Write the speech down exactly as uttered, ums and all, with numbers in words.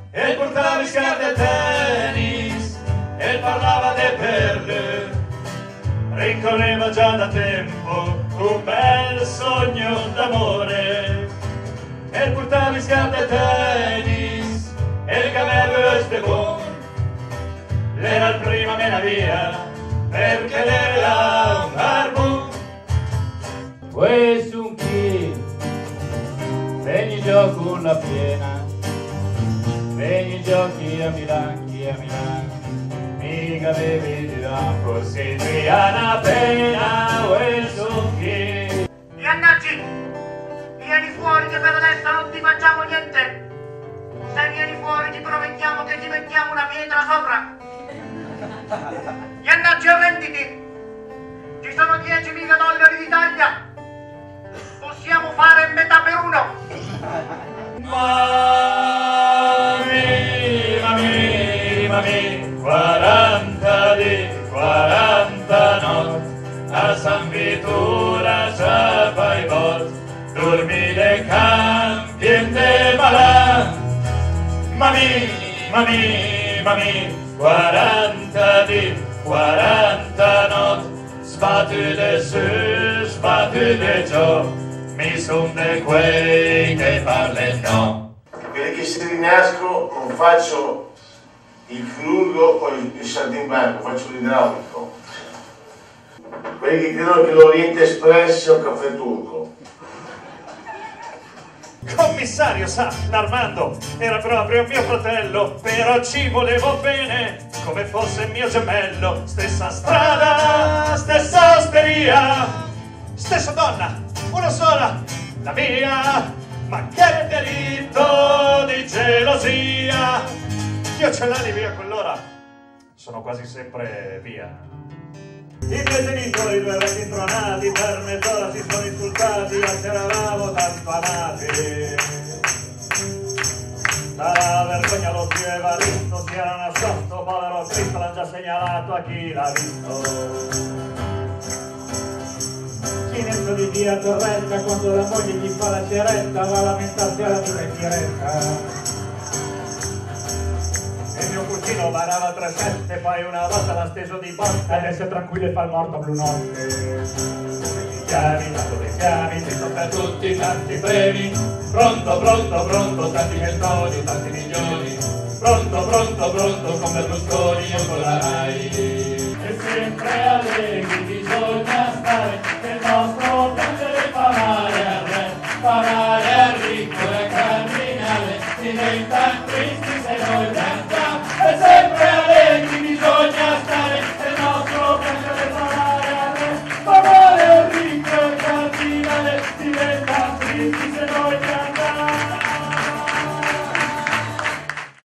e portava i scarpe a tennis e parlava de perle. Rincorreva già da tempo un bel sogno d'amore e portava i scarpe a tennis e il cammello este buon. L'era il prima mena via perché l'era un barbon. Questo un chi veni gioco una piena, veni giochi a Milano, chi a Milano, mica bevi di lampo, si triana appena, questo un chi. Iannacci, vieni fuori che per adesso non ti facciamo niente. Se vieni fuori ti promettiamo che ti mettiamo una pietra sopra. Iannacci, arrenditi, ci sono diecimila dollari di taglia. Possiamo fare metà per uno. Mami, mami, mami, quaranta di quaranta notti, a San Vitura c'è fai bot, dormi le campi e te malà. Mami, mami, mami, quaranta di quaranta notti, sbattute su, sbattute giù, mi son de quei che parlano. Quelli che si rinascono non faccio il frullo o il, il saltimbanco, faccio l'idraulico. Quelli che credono che l'Oriente Express sia un caffè turco. Commissario, sa, l'Armando era proprio mio fratello, però ci volevo bene, come fosse mio gemello. Stessa strada, stessa osteria, stessa donna, una sola, la mia. Ma che delitto di gelosia! Io ce l'ho via a quell'ora, sono quasi sempre via. I miei genitori, due vecchi intronati, per mezz'ora si sono insultati, anche eravamo tanto amati. La vergogna lo zio Evaristo si era nascosto, povero Cristo, l'ha già segnalato a chi l'ha visto. Chinetto di via Torretta, quando la moglie gli fa la ceretta, va a lamentarsi alla vita in diretta. E mio cugino barava tre sette, poi una volta l'ha steso di botta, adesso è tranquillo e fa il morto blu notte. Dove chiami, da dove chiami, ci sono per tutti tanti premi. Pronto, pronto, pronto, tanti gettoni, tanti milioni. Pronto, pronto, pronto, con Berlusconi io con la Rai. E sempre allegri bisogna stare, che il nostro piacere fa male al re, fa male al ricco e al cardinale, diventa tristi se noi piangiamo. E sempre allegri bisogna stare, che il nostro piacere fa male al re, fa male al ricco e al cardinale, diventa tristi se noi piangiamo.